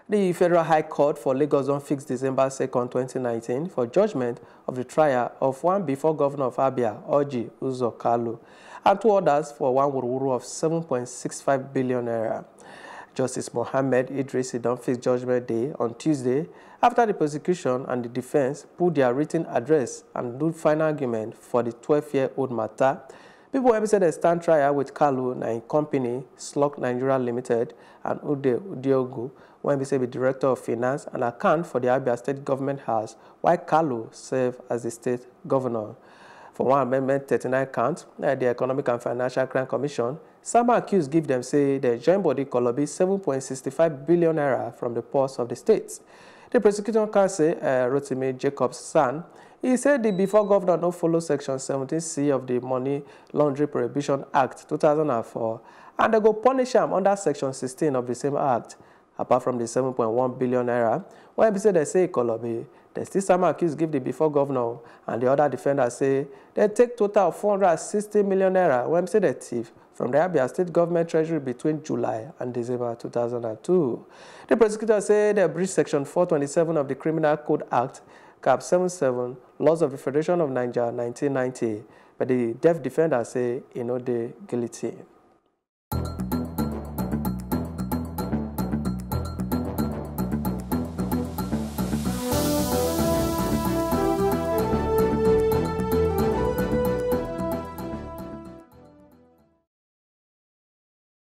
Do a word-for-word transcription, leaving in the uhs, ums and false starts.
The Federal High Court for Lagos on fixed December second, twenty nineteen for judgment of the trial of one before governor of Abia, Orji Uzor Kalu, and two others for one wuruwuru of seven point six five billion naira. Justice Mohammed Idris don fix judgment day on Tuesday after the prosecution and the defense put their written address and do final argument for the twelve-year-old matter. People wey say they stand trial with Kalu na im company, Slok Nigeria Limited, and Udeh Udeogu, wey be say be director of finance and account for the Abia State Government House, while Kalu serve as the state governor. For one amendment thirty-nine count, uh, the Economic and Financial Crime Commission, some accused give them say they join body colobi seven point six five billion naira from the purse of the states. The prosecution counsel, uh, Rotimi Jacob's son, he said the before governor no follow section seventeen C of the Money Laundering Prohibition Act two thousand four, and they go punish him under section sixteen of the same act. Apart from the seven point one billion naira, when they say they say Kolobi, they still some accused give the before governor, and the other defenders say they take total of four hundred sixty million naira when they say they thief from the Abia State Government Treasury between July and December two thousand two. The prosecutor say they breach section four twenty-seven of the Criminal Code Act, cap seventy-seven, Laws of the Federation of Nigeria nineteen ninety, but the deaf defender say he no dey guilty.